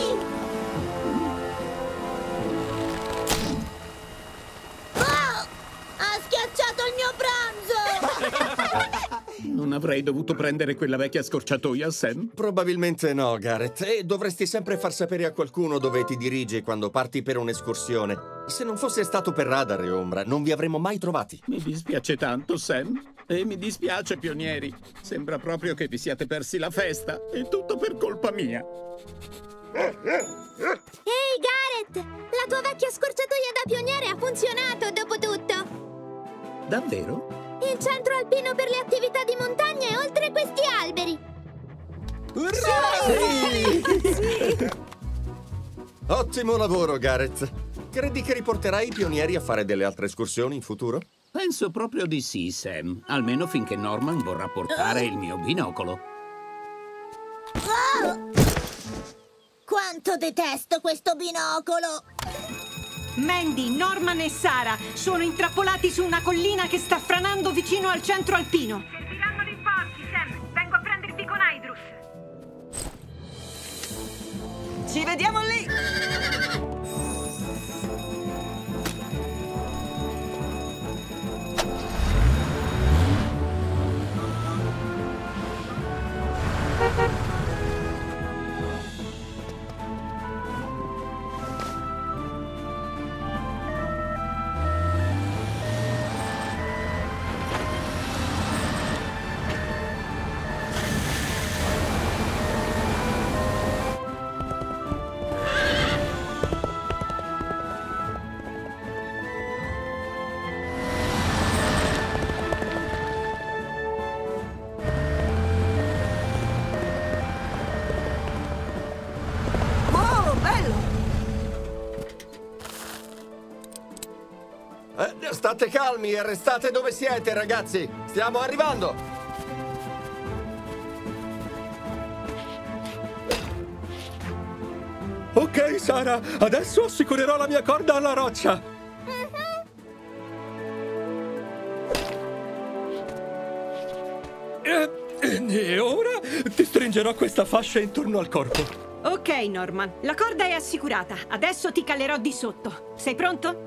Non avrei dovuto prendere quella vecchia scorciatoia, Sam? Probabilmente no, Garrett. E dovresti sempre far sapere a qualcuno dove ti dirigi quando parti per un'escursione. Se non fosse stato per Radar e Ombra, non vi avremmo mai trovati. Mi dispiace tanto, Sam. E mi dispiace, pionieri. Sembra proprio che vi siate persi la festa. È tutto per colpa mia. Ehi, Garrett! La tua vecchia scorciatoia da pioniere ha funzionato, dopo tutto! Davvero? Il centro alpino per le attività di montagna è oltre questi alberi! Sì! Sì! Ottimo lavoro, Garrett. Credi che riporterai i pionieri a fare delle altre escursioni in futuro? Penso proprio di sì, Sam. Almeno finché Norman vorrà portare il mio binocolo. Oh! Quanto detesto questo binocolo! Mandy, Norman e Sara sono intrappolati su una collina che sta franando vicino al centro alpino. Serviranno rinforzi, Sam. Vengo a prendervi con Hydrus. Ci vediamo lì! State calmi e restate dove siete, ragazzi! Stiamo arrivando! Ok, Sara, adesso assicurerò la mia corda alla roccia. E ora ti stringerò questa fascia intorno al corpo. Ok, Norman, la corda è assicurata. Adesso ti calerò di sotto. Sei pronto?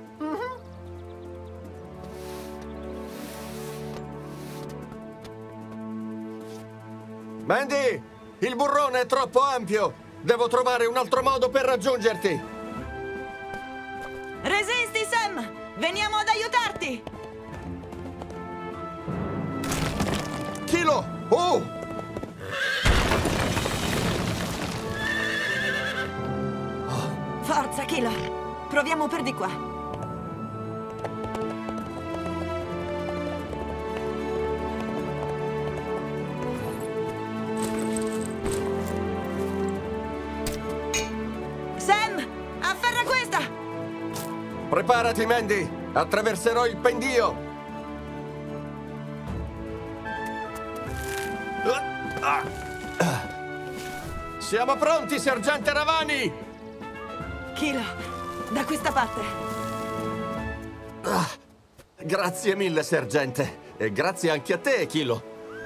Mandy, il burrone è troppo ampio. Devo trovare un altro modo per raggiungerti. Resisti, Sam! Veniamo ad aiutarti! Kilo! Oh! Forza, Kilo! Proviamo per di qua. Sam! Afferra questa! Preparati, Mandy! Attraverserò il pendio! Siamo pronti, sergente Ravani! Kilo, da questa parte. Ah, grazie mille, sergente. E grazie anche a te, Kilo.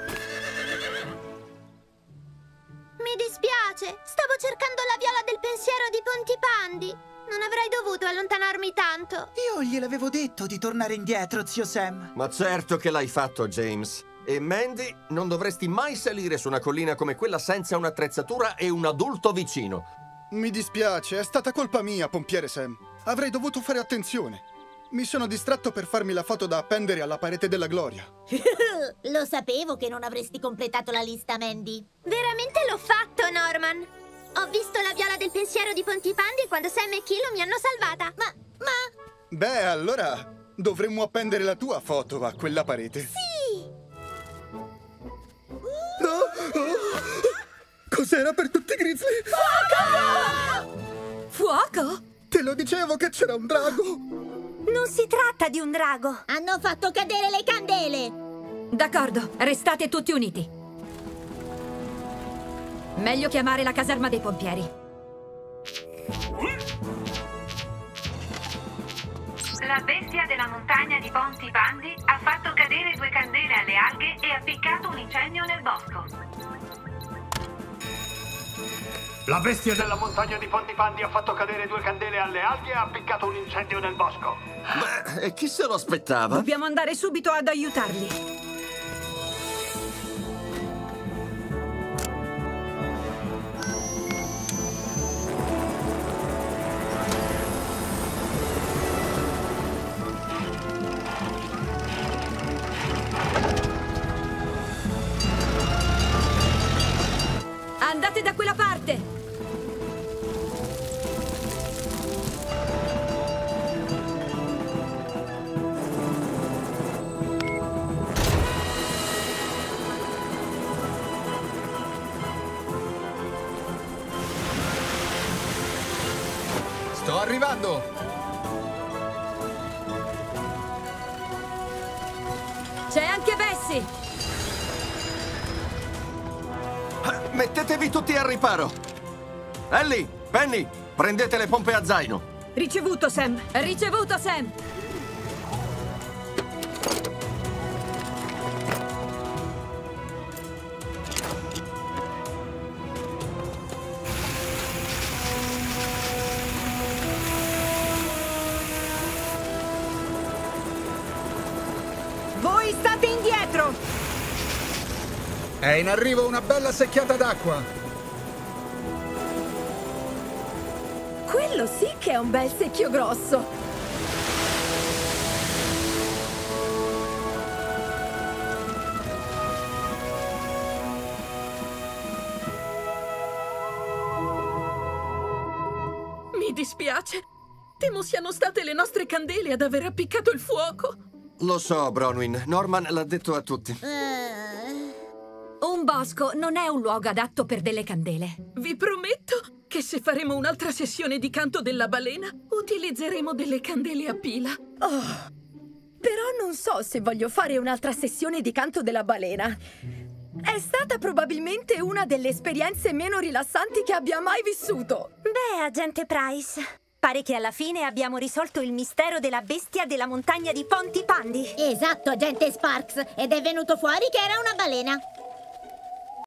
Mi dispiace, stavo cercando la viola del pensiero di Pontipandi. Non avrei dovuto allontanarmi tanto. Io gliel'avevo detto di tornare indietro, zio Sam. Ma certo che l'hai fatto, James. E Mandy, non dovresti mai salire su una collina come quella senza un'attrezzatura e un adulto vicino. Mi dispiace, è stata colpa mia, pompiere Sam. Avrei dovuto fare attenzione. Mi sono distratto per farmi la foto da appendere alla parete della gloria. Lo sapevo che non avresti completato la lista, Mandy. Veramente l'ho fatto, Norman. Ho visto la viola del pensiero di Pontipandi quando Sam e Kilo mi hanno salvata. Ma, ma... Beh, allora dovremmo appendere la tua foto a quella parete. Sì! No! Oh! Cos'era per tutti i grizzly? Fuoco! Fuoco? Te lo dicevo che c'era un drago! Non si tratta di un drago! Hanno fatto cadere le candele! D'accordo, restate tutti uniti. Meglio chiamare la caserma dei pompieri. La bestia della montagna di Pontipandi ha fatto cadere due candele alle alghe e ha appiccato un incendio nel bosco. La bestia della montagna di Pontipandi ha fatto cadere due candele alle alghe e ha appiccato un incendio nel bosco. Beh, e chi se lo aspettava? Dobbiamo andare subito ad aiutarli. Andate da quella parte! Sto arrivando! C'è anche Bessie! Mettetevi tutti al riparo! Ellie, Penny, prendete le pompe a zaino! Ricevuto, Sam! Ricevuto, Sam! Voi state indietro! È in arrivo una bella secchiata d'acqua! Quello sì che è un bel secchio grosso! Mi dispiace. Temo siano state le nostre candele ad aver appiccato il fuoco. Lo so, Bronwyn. Norman l'ha detto a tutti. Un bosco non è un luogo adatto per delle candele. Vi prometto che se faremo un'altra sessione di canto della balena, utilizzeremo delle candele a pila. Oh, però non so se voglio fare un'altra sessione di canto della balena. È stata probabilmente una delle esperienze meno rilassanti che abbia mai vissuto. Beh, agente Price, pare che alla fine abbiamo risolto il mistero della bestia della montagna di Pontipandi. Esatto, agente Sparks, ed è venuto fuori che era una balena.